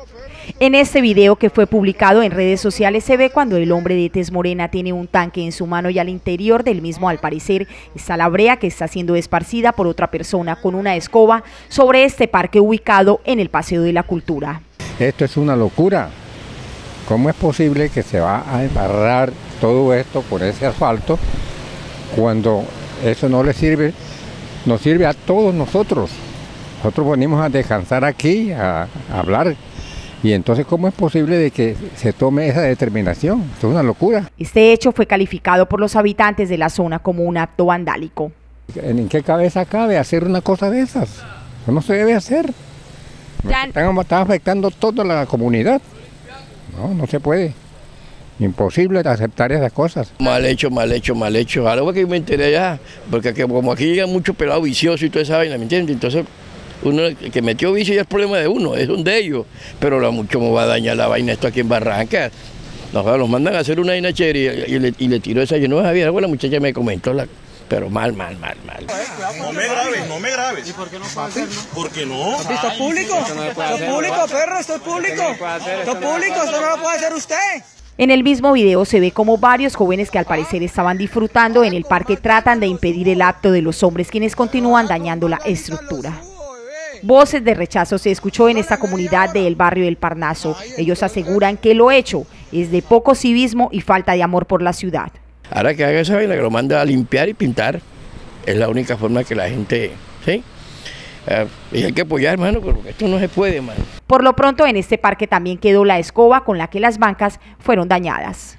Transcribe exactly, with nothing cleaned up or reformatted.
En este video que fue publicado en redes sociales se ve cuando el hombre de tez morena tiene un tanque en su mano y al interior del mismo, al parecer, está la brea que está siendo esparcida por otra persona con una escoba sobre este parque ubicado en el Paseo de la Cultura. Esto es una locura. ¿Cómo es posible que se va a embarrar todo esto por ese asfalto cuando eso no le sirve? Nos sirve a todos nosotros. Nosotros venimos a descansar aquí, a, a hablar. Y entonces, ¿cómo es posible de que se tome esa determinación? Esto es una locura. Este hecho fue calificado por los habitantes de la zona como un acto vandálico. ¿En qué cabeza cabe hacer una cosa de esas? Eso no se debe hacer. Ya... Están, están afectando toda la comunidad. No, no se puede. Imposible aceptar esas cosas. Mal hecho, mal hecho, mal hecho. Algo que me enteré ya, porque como aquí llegan muchos pelados viciosos y toda esa vaina, ¿me entiendes? Entonces, uno que metió vicio ya es problema de uno, es un de ellos. Pero lo mucho me va a dañar la vaina esto aquí en Barranca. Los, los mandan a hacer una vaina chévere y, y, le, y le tiró esa. Yo no sabía, la muchacha me comentó, la, pero mal, mal, mal, mal. No me grabes, no me grabes. ¿Y por qué no puede hacerlo? ¿Por qué no? ¿Esto es público? ¿Esto es público, perro? ¿Esto es público? ¿Esto es público? ¿Esto no lo puede hacer usted? En el mismo video se ve como varios jóvenes que al parecer estaban disfrutando en el parque tratan de impedir el acto de los hombres, quienes continúan dañando la estructura. Voces de rechazo se escuchó en esta comunidad del barrio del Parnaso. Ellos aseguran que lo hecho es de poco civismo y falta de amor por la ciudad. Ahora que haga esa vaina, que lo manda a limpiar y pintar, es la única forma que la gente, ¿sí? Uh, y hay que apoyar, hermano, porque esto no se puede, hermano. Por lo pronto, en este parque también quedó la escoba con la que las bancas fueron dañadas.